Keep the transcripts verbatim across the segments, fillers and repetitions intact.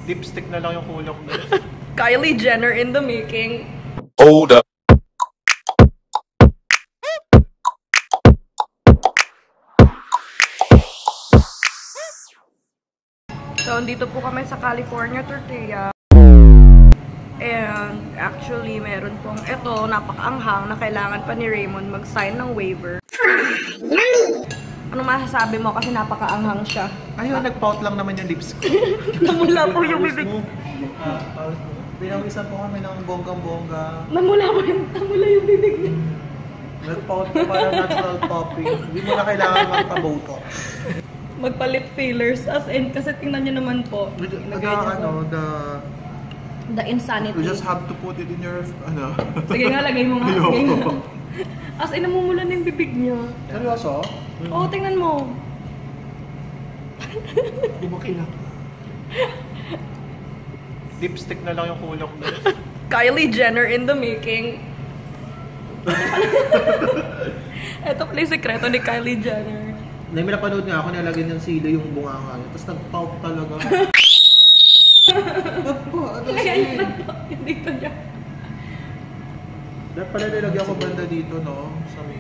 Lipstick na lang yung kulok na. Kylie Jenner in the making. Hold up. So, dito po kami sa California Tortilla. And actually, meron pong ito, napakaanghang na kailangan pa ni Raymond mag-sign ng waiver. Ano masasabi mo kasi napakaanghang siya? Ayun, nag-pout lang naman yung lips ko. Namula po yung bibig. Pinawisan po kami ng bonggang-bongga. Namula po yung, namula yung bibig niya. Nag-pout po para natural topping. Hindi mo na kailangan magpa-botox. Magpa-lip fillers. As in, kasi tingnan nyo naman po. Nagka, ano, the... The insanity. You just have to put it in your, ano. Sige nga, lagay mo nga. Sige nga. As in, namumula na yung bibig niya. Seryoso? Oo, oh, tingnan mo. Hindi mo kailangan. Lipstick na lang yung kulok na. Kylie Jenner in the making. Ito pala yung sekreto ni Kylie Jenner. May napanood nga ako, nilagyan ng silo yung bunganga niya. Tapos nag-pout talaga. Nagpo, ano siya? Hindi ko niya. Dapat pala nilagyan ko banda dito, no? Sa may...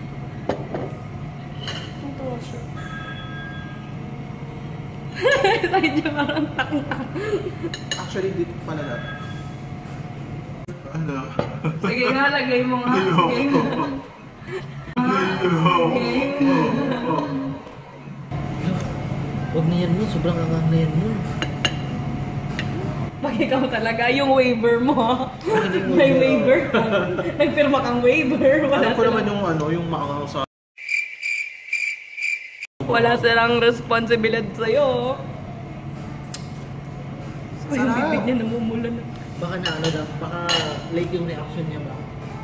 Ang tawa siya. Tayo niya parang takang-takang. Actually, dito pala na. Ano? Sige nga, lagay mo nga. Sige nga. Huwag na yan mo, sobrang angang na yan mo. Pag ikaw talaga, yung waiver mo. May waiver ka. Nagpirma kang waiver. Wala Alam ko silang, naman yung ano, yung makangang sa... wala silang responsibilidad sa'yo. So, yung Sarap. bibig niya namumula na. Baka na ano daw, baka late yung reaction niya ba?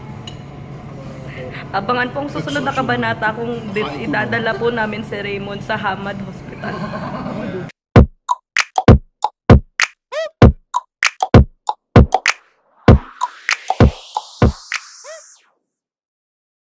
Abangan pong susunod na kabanata kung idadala po namin si Raymond sa Hamad Hospital.